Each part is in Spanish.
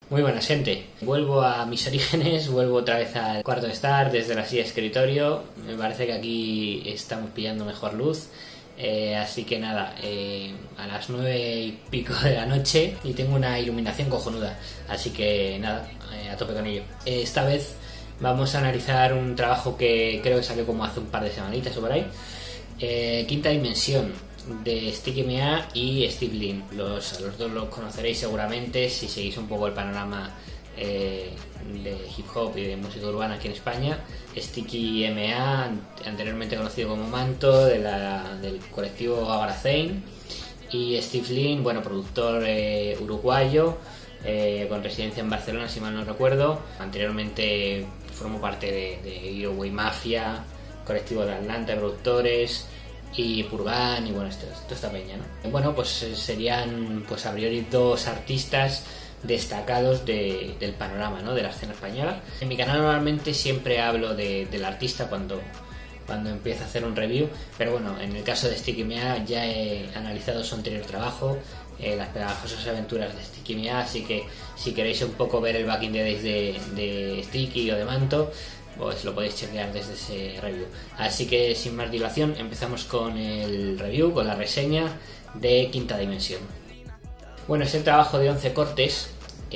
Muy buenas, gente. Vuelvo a mis orígenes, vuelvo otra vez al cuarto de estar desde la silla de escritorio. Me parece que aquí estamos pillando mejor luz. Así que nada, a las 9:00 de la noche y tengo una iluminación cojonuda. Así que nada, a tope con ello. Esta vez vamos a analizar un trabajo que creo que salió como hace un par de semanitas o por ahí. Quinta Dimensión, de Sticky MA y Steve Lin. Los dos los conoceréis seguramente si seguís un poco el panorama de hip hop y de música urbana aquí en España. Sticky MA, anteriormente conocido como Manto, del colectivo Agracein, y Steve Lin, bueno, productor uruguayo, con residencia en Barcelona si mal no recuerdo. Anteriormente formó parte de Iroway Mafia, colectivo de Atlanta de productores, y Purgan, y bueno, toda esta peña, ¿no? Bueno, pues serían pues a priori dos artistas destacados del panorama, ¿no?, de la escena española. En mi canal normalmente siempre hablo del artista cuando empiezo a hacer un review, pero bueno, en el caso de Sticky MA ya he analizado su anterior trabajo, Las pegajosas aventuras de Sticky MA, así que si queréis un poco ver el back in the days de Sticky o de Manto, pues lo podéis chequear desde ese review. Así que sin más dilación empezamos con el review, con la reseña de Quinta Dimensión. Bueno, es el trabajo de 11 cortes,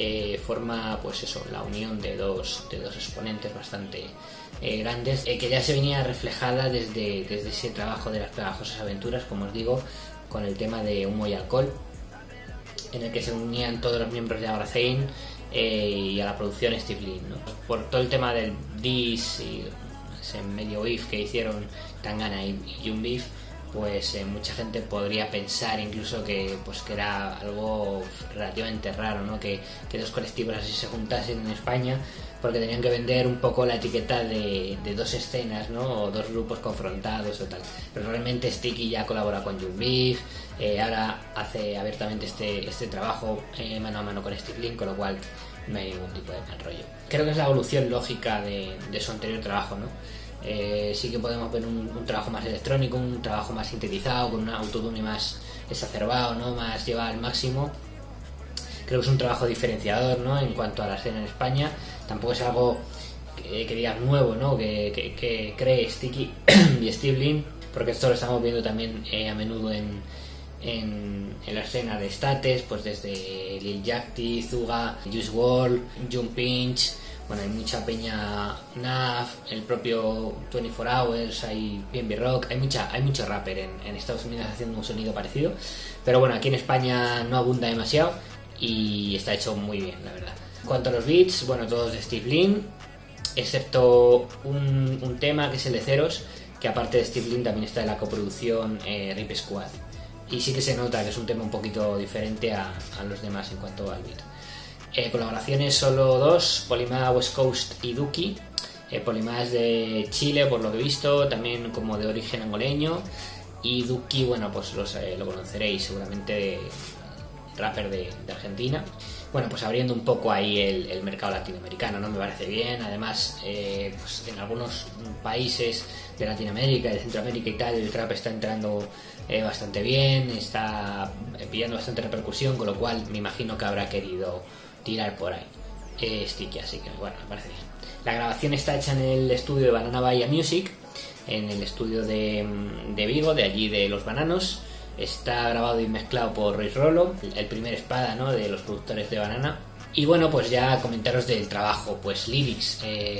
forma pues eso, la unión de dos exponentes bastante grandes, que ya se venía reflejada desde ese trabajo de Las pegajosas aventuras, como os digo, con el tema de Humo y Alcohol, en el que se unían todos los miembros de Agracein, y a la producción Steve Lin, ¿no? Por todo el tema del Dis y ese medio beef que hicieron Tangana y Young Beef, pues mucha gente podría pensar incluso que era algo relativamente raro, ¿no?, que dos colectivos así se juntasen en España, porque tenían que vender un poco la etiqueta de dos escenas, ¿no?, o dos grupos confrontados o tal. Pero realmente Sticky ya colabora con Young Beef, ahora hace abiertamente este trabajo mano a mano con Steve Lin, con lo cual no hay ningún tipo de mal rollo. Creo que es la evolución lógica de su anterior trabajo, ¿no? Sí que podemos ver un trabajo más electrónico, un trabajo más sintetizado, con un autotune más exacerbado, ¿no?, más llevado al máximo. Creo que es un trabajo diferenciador, ¿no?, en cuanto a la escena en España. Tampoco es algo que digas nuevo, ¿no?, que cree Sticky y Steve Lin, porque esto lo estamos viendo también a menudo en la escena de States, pues desde Lil Yachty, Zuga, Juice WRLD, Jump Pinch. Bueno, hay mucha peña, Naf, el propio 24 Hours, hay PNB Rock, hay mucho rapper en Estados Unidos haciendo un sonido parecido, pero bueno, aquí en España no abunda demasiado y está hecho muy bien, la verdad. En cuanto a los beats, bueno, todos de Steve Lin, excepto un tema que es el de Ceros, que aparte de Steve Lin también está en la coproducción Rip Squad, y sí que se nota que es un tema un poquito diferente a los demás en cuanto al beat. Colaboraciones solo dos, Polima West Coast y Duki. Polima es de Chile por lo que he visto, también como de origen angoleño, y Duki, bueno, pues lo conoceréis seguramente, rapper de Argentina. Bueno, pues abriendo un poco ahí el mercado latinoamericano, ¿no?, me parece bien. Además, pues en algunos países de Latinoamérica, de Centroamérica y tal, el trap está entrando bastante bien, está pillando bastante repercusión, con lo cual me imagino que habrá querido tirar por ahí Sticky, así que bueno, me parece bien. La grabación está hecha en el estudio de Banana Bahía Music, en el estudio de Vigo, de allí de Los Bananos. Está grabado y mezclado por Ruiz Rolo, el primer espada, ¿no?, de los productores de Banana. Y bueno, pues ya comentaros del trabajo, pues lyrics,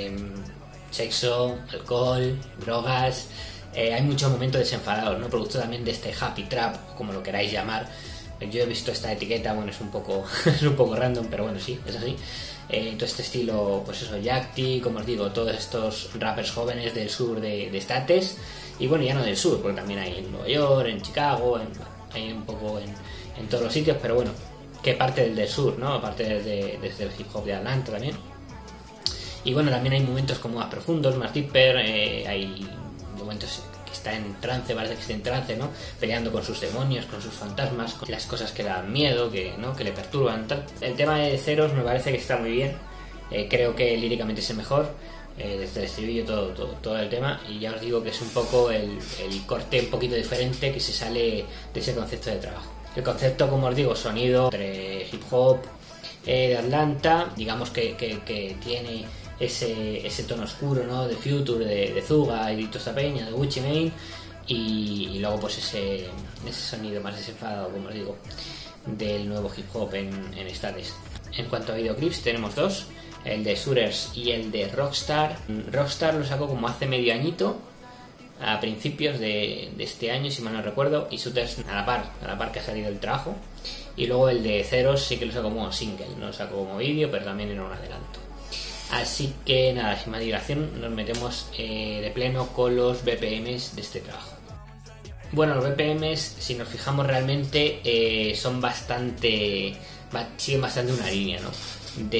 sexo, alcohol, drogas, hay muchos momentos desenfadados, ¿no?, producto también de este happy trap, como lo queráis llamar. Yo he visto esta etiqueta, bueno, es un poco random, pero bueno, sí, es así. Todo este estilo, pues eso, Yachty, como os digo, todos estos rappers jóvenes del sur de States, y bueno, ya no del sur, porque también hay en Nueva York, en Chicago, hay un poco en todos los sitios, pero bueno, que parte del sur, ¿no?, aparte desde el hip hop de Atlanta también. Y bueno, también hay momentos como más profundos, más deeper, hay momentos está en trance, parece que está en trance, ¿no?, peleando con sus demonios, con sus fantasmas, con las cosas que dan miedo, que le perturban, tal. El tema de Ceros me parece que está muy bien, creo que líricamente es el mejor, desde el estribillo todo el tema, y ya os digo que es un poco el corte un poquito diferente que se sale de ese concepto de trabajo. El concepto, como os digo, sonido entre hip hop, de Atlanta, digamos que tiene ese tono oscuro, ¿no? De Future, de Zuga y de esta peña, de Gucci Mane, y luego pues ese sonido más desenfadado, como os digo, del nuevo hip hop en States. En cuanto a videoclips tenemos dos, el de Shooters y el de Rockstar. Rockstar lo sacó como hace medio añito, a principios de este año si mal no recuerdo, y Shooters a la par que ha salido el trabajo, y luego el de Ceros sí que lo sacó como single, no lo sacó como vídeo, pero también era un adelanto. Así que nada, sin más dilación nos metemos de pleno con los BPMs de este trabajo. Bueno, los BPMs, si nos fijamos realmente, siguen bastante una línea, ¿no? De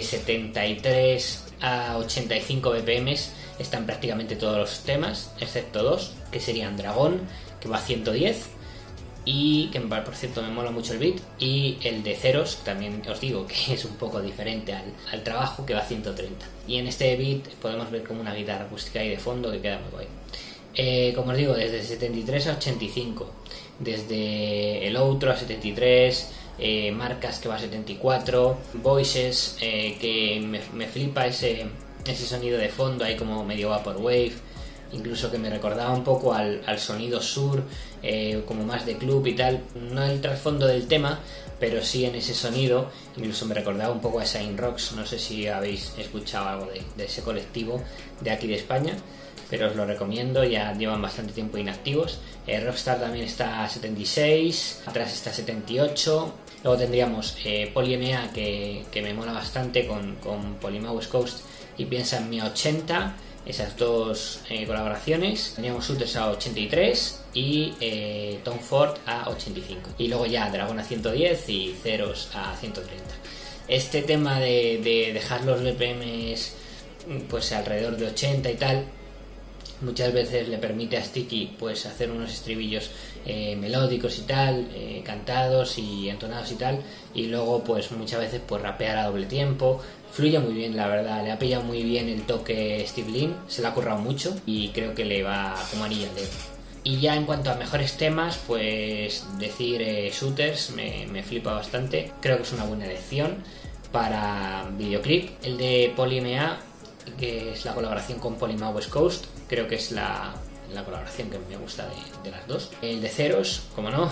73 a 85 BPMs están prácticamente todos los temas, excepto dos, que serían Dragón, que va a 110, y que por cierto me mola mucho el beat, y el de Ceros, también os digo que es un poco diferente al trabajo, que va a 130. Y en este beat podemos ver como una guitarra acústica ahí de fondo que queda muy guay. Como os digo, desde 73 a 85, desde el outro a 73, Marcas que va a 74, Voices, que me flipa ese sonido de fondo ahí como medio vaporwave, incluso que me recordaba un poco al sonido sur, como más de club y tal, no el trasfondo del tema, pero sí en ese sonido, incluso me recordaba un poco a Shine Rocks, no sé si habéis escuchado algo de ese colectivo de aquí de España, pero os lo recomiendo, ya llevan bastante tiempo inactivos. Rockstar también está a 76, atrás está a 78, luego tendríamos PolyMA que me mola bastante con Polyma West Coast y Piensa en mí a 80, esas dos colaboraciones. Teníamos Shooters a 83 y Tom Ford a 85, y luego ya Dragón a 110 y Ceros a 130. Este tema de dejar los BPMs pues alrededor de 80 y tal, muchas veces le permite a Sticky pues hacer unos estribillos melódicos y tal, cantados y entonados y tal, y luego pues muchas veces pues rapear a doble tiempo. Fluye muy bien, la verdad, le ha pillado muy bien el toque Steve Lin, se le ha currado mucho y creo que le va como anillo al dedo. Y ya en cuanto a mejores temas, pues decir Shooters me flipa bastante, creo que es una buena elección para videoclip. El de PolyMA, que es la colaboración con Polyma West Coast, creo que es la colaboración que me gusta de las dos. El de Ceros, como no.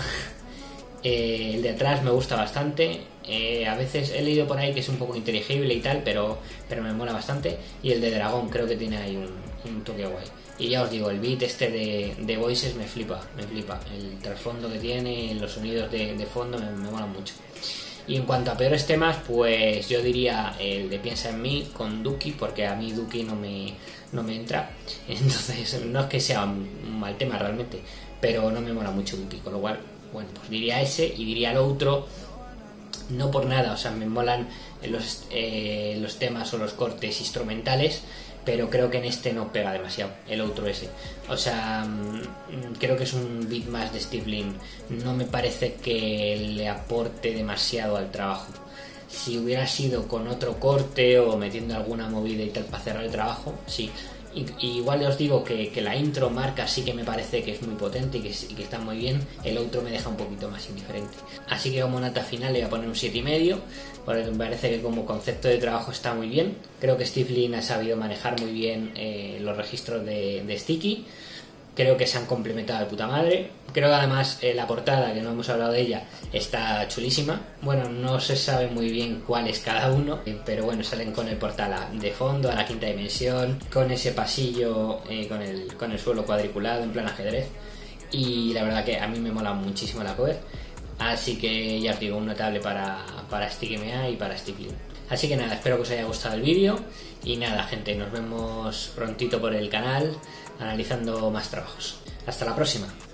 El de atrás me gusta bastante. A veces he leído por ahí que es un poco inteligible y tal, pero me mola bastante. Y el de Dragón creo que tiene ahí un toque guay. Y ya os digo, el beat este de Voices me flipa. El trasfondo que tiene, los sonidos de fondo me molan mucho. Y en cuanto a peores temas, pues yo diría el de Piensa en mí con Duki, porque a mí Duki no me entra. Entonces no es que sea un mal tema realmente, pero no me mola mucho Duki, con lo cual, bueno, pues diría ese y diría el otro, no por nada, o sea, me molan los temas o los cortes instrumentales, pero creo que en este no pega demasiado, el otro ese. O sea, creo que es un beat más de Steve Lin, no me parece que le aporte demasiado al trabajo. Si hubiera sido con otro corte o metiendo alguna movida y tal para cerrar el trabajo, sí. Y igual os digo que la intro Marca sí que me parece que es muy potente y que está muy bien. El otro me deja un poquito más indiferente. Así que como nota final le voy a poner un 7,5, porque me parece que como concepto de trabajo está muy bien. Creo que Steve Lin ha sabido manejar muy bien los registros de Sticky. Creo que se han complementado de puta madre. Creo que además la portada, que no hemos hablado de ella, está chulísima. Bueno, no se sabe muy bien cuál es cada uno, pero bueno, salen con el portal de fondo, a la quinta dimensión, con ese pasillo, con el suelo cuadriculado en plan ajedrez. Y la verdad que a mí me mola muchísimo la cover. Así que ya os digo, un notable para Sticky MA y para Sticky Lin. Así que nada, espero que os haya gustado el vídeo. Y nada, gente, nos vemos prontito por el canal analizando más trabajos. Hasta la próxima.